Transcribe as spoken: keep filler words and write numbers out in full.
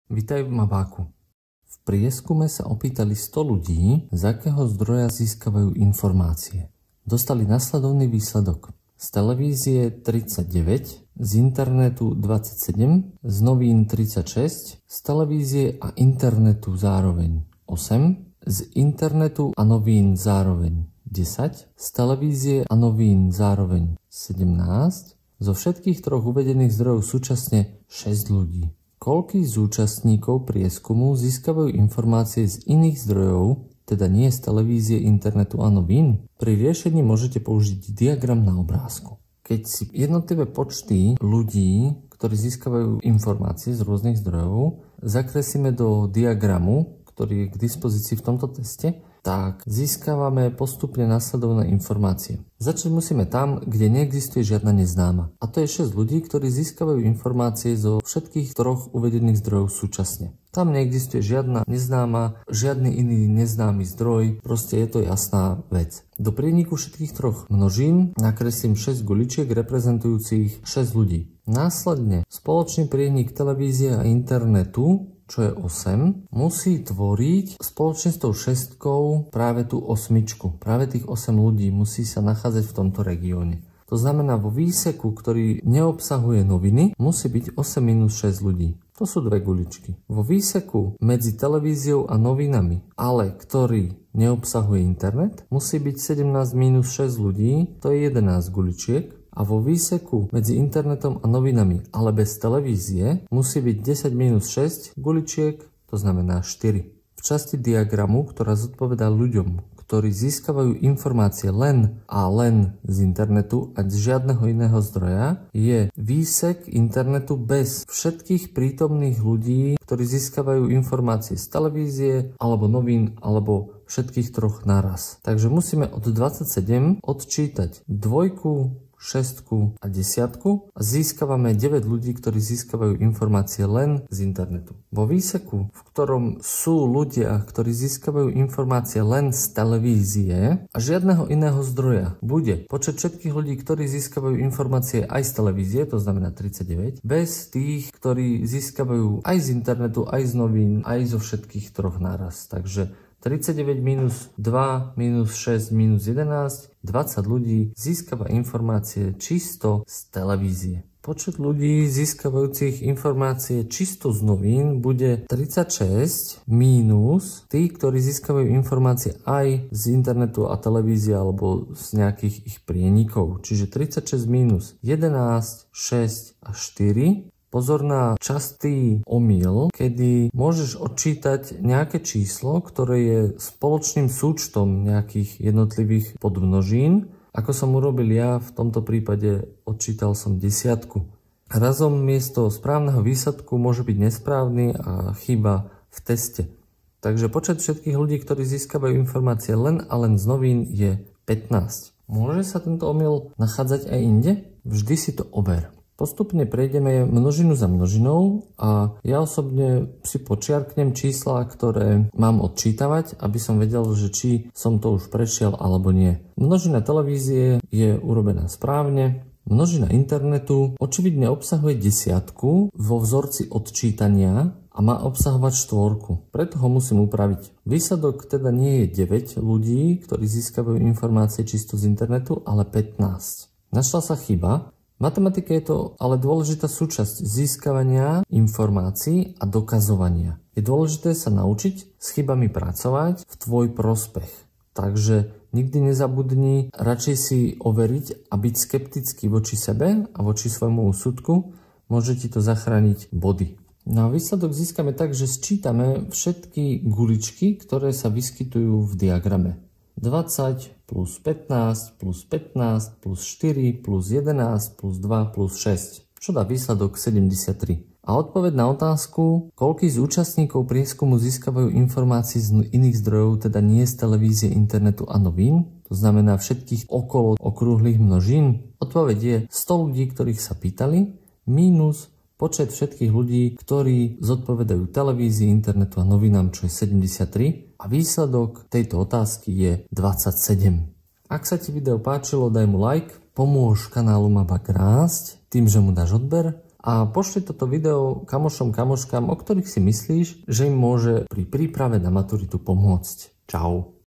Vitaj v Mabáku. V prieskume sa opýtali sto ľudí, z akého zdroja získavajú informácie. Dostali nasledovný výsledok. Z televízie tridsaťdeväť, z internetu dvadsaťsedem, z novín tridsaťšesť, z televízie a internetu zároveň osem, z internetu a novín zároveň desať, z televízie a novín zároveň sedemnásť, zo všetkých troch uvedených zdrojov súčasne šesť ľudí. Koľký z účastníkov prieskumu získavajú informácie z iných zdrojov, teda nie z televízie, internetu a novín? Pri riešení môžete použiť diagram na obrázku. Keď si jednotlivé počty ľudí, ktorí získavajú informácie z rôznych zdrojov, zakreslíme do diagramu, ktorý je k dispozícii v tomto teste, tak získavame postupne nasledovné informácie. Začať musíme tam, kde neexistuje žiadna neznáma. A to je šesť ľudí, ktorí získavajú informácie zo všetkých troch uvedených zdrojov súčasne. Tam neexistuje žiadna neznáma, žiadny iný neznámy zdroj, proste je to jasná vec. Do prieniku všetkých troch množín nakreslím šesť guličiek reprezentujúcich šesť ľudí. Následne spoločný prienik televízie a internetu, čo je osem, musí tvoriť spoločne s tou šestkou práve tú osmičku. Práve tých osem ľudí musí sa nachádzať v tomto regióne. To znamená, vo výseku, ktorý neobsahuje noviny, musí byť osem minus šesť ľudí. To sú dve guličky. Vo výseku medzi televíziou a novinami, ale ktorý neobsahuje internet, musí byť sedemnásť minus šesť ľudí, to je jedenásť guličiek. A vo výseku medzi internetom a novinami, ale bez televízie, musí byť desať minus šesť guličiek, to znamená štyri. V časti diagramu, ktorá zodpovedá ľuďom, ktorí získavajú informácie len a len z internetu a z žiadneho iného zdroja, je výsek internetu bez všetkých prítomných ľudí, ktorí získavajú informácie z televízie, alebo novín, alebo všetkých troch naraz. Takže musíme od dvadsaťsedem odčítať dvojku, šestku a desiatku a získavame deväť ľudí, ktorí získavajú informácie len z internetu. Vo výseku, v ktorom sú ľudia, ktorí získavajú informácie len z televízie a žiadneho iného zdroja, bude počet všetkých ľudí, ktorí získavajú informácie aj z televízie, to znamená tridsaťdeväť, bez tých, ktorí získavajú aj z internetu, aj z novín, aj zo všetkých troch naraz. Takže tridsaťdeväť minus dva minus šesť minus jedenásť, dvadsať ľudí získava informácie čisto z televízie. Počet ľudí získavajúcich informácie čisto z novín bude tridsaťšesť mínus tí, ktorí získavajú informácie aj z internetu a televízie alebo z nejakých ich prienikov. Čiže tridsaťšesť mínus jedenásť, šesť a štyri. Pozor na častý omyl, kedy môžeš odčítať nejaké číslo, ktoré je spoločným súčtom nejakých jednotlivých podmnožín. Ako som urobil ja, v tomto prípade odčítal som desiatku. Razom miesto správneho výsledku môže byť nesprávny a chyba v teste. Takže počet všetkých ľudí, ktorí získavajú informácie len a len z novín, je pätnásť. Môže sa tento omyl nachádzať aj inde? Vždy si to over. Postupne prejdeme množinu za množinou a ja osobne si počiarknem čísla, ktoré mám odčítavať, aby som vedel, že či som to už prešiel alebo nie. Množina televízie je urobená správne. Množina internetu očividne obsahuje desiatku vo vzorci odčítania a má obsahovať štvorku. Preto ho musím upraviť. Výsledok teda nie je deväť ľudí, ktorí získavajú informácie čisto z internetu, ale pätnásť. Našla sa chyba. V matematike je to ale dôležitá súčasť získavania informácií a dokazovania. Je dôležité sa naučiť s chybami pracovať v tvoj prospech. Takže nikdy nezabudni radšej si overiť a byť skeptický voči sebe a voči svojmu úsudku. Môže ti to zachrániť body. No a výsledok získame tak, že sčítame všetky guličky, ktoré sa vyskytujú v diagrame. dvadsať plus pätnásť plus pätnásť plus štyri plus jedenásť plus dva plus šesť, čo dá výsledok sedemdesiattri. A odpoveď na otázku, koľký z účastníkov prieskumu získavajú informácie z iných zdrojov, teda nie z televízie, internetu a novín, to znamená všetkých okolo okrúhlych množín, odpoveď je sto ľudí, ktorých sa pýtali, mínus počet všetkých ľudí, ktorí zodpovedajú televízii, internetu a novinám, čo je sedemdesiattri. A výsledok tejto otázky je dvadsaťsedem. Ak sa ti video páčilo, daj mu like, pomôž kanálu Mabák rásť tým, že mu dáš odber a pošli toto video kamošom, kamoškám, o ktorých si myslíš, že im môže pri príprave na maturitu pomôcť. Čau.